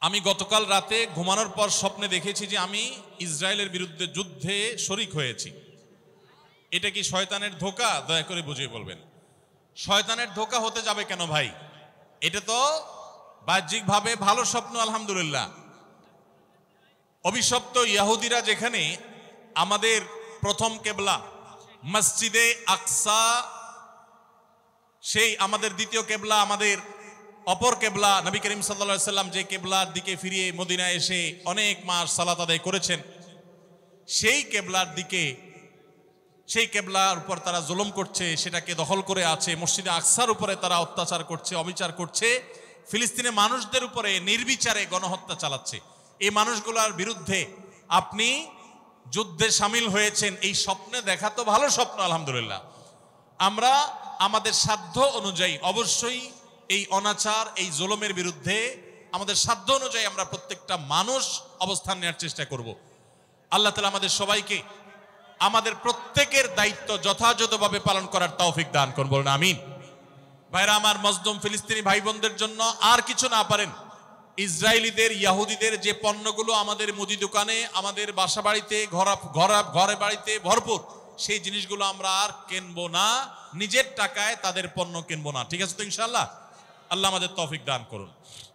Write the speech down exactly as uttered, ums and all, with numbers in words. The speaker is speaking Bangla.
আমি গতকাল রাতে ঘুমানোর পর স্বপ্নে দেখেছি যে আমি ইসরায়েলের বিরুদ্ধে যুদ্ধে শরিক হয়েছি। এটা কি শয়তানের ধোঁকা? দয়া করে বুঝিয়ে বলবেন। শয়তানের ধোঁকা হতে যাবে কেন ভাই? এটা তো বাহ্যিকভাবে ভালো স্বপ্ন, আলহামদুলিল্লাহ। অভিশপ্ত ইহুদিরা যেখানে আমাদের প্রথম কেবলা মসজিদে আকসা, সেই আমাদের দ্বিতীয় কেবলা, আমাদের অপর কেবলা নবী করিম সাল্লাল্লাহু আলাইহি সাল্লাম যে কেবলার দিকে ফিরিয়ে মদিনায় এসে অনেক মাস সালাত আদায় করেছেন, সেই কেবলার দিকে, সেই কেবলার উপর তারা জুলুম করছে, সেটাকে দখল করে আছে। মসজিদে আকসার উপরে তারা অত্যাচার করছে, অবিচার করছে, ফিলিস্তিনের মানুষদের উপরে নির্বিচারে গণহত্যা চালাচ্ছে। এই মানুষগুলোর বিরুদ্ধে আপনি যুদ্ধে সামিল হয়েছেন, এই স্বপ্নে দেখা তো ভালো স্বপ্ন, আলহামদুলিল্লাহ। আমরা আমাদের সাধ্য অনুযায়ী অবশ্যই এই অনাচার, এই জুলুমের বিরুদ্ধে আমাদের সাধ্য অনুযায়ী আমরা প্রত্যেকটা মানুষ অবস্থান নেওয়ার চেষ্টা করব। আল্লাহ তাআলা আমাদের সবাইকে আমাদের প্রত্যেকের দায়িত্ব যথাযথভাবে পালন করার তৌফিক দান করুন, বলুন আমিন। ভাইরা আমার, মজলুম ফিলিস্তিনি ভাই বোনদের জন্য আর কিছু না পারেন, ইসরায়েলিদের, ইহুদিদের যে পণ্যগুলো আমাদের মুদি দোকানে, আমাদের বাসা বাড়িতে, ঘরা ঘরে বাড়িতে ভরপুর, সেই জিনিসগুলো আমরা আর কিনবো না, নিজের টাকায় তাদের পণ্য কিনবো না। ঠিক আছে তো ইনশাআল্লাহ? আল্লাহ আমাদের তৌফিক দান করুন।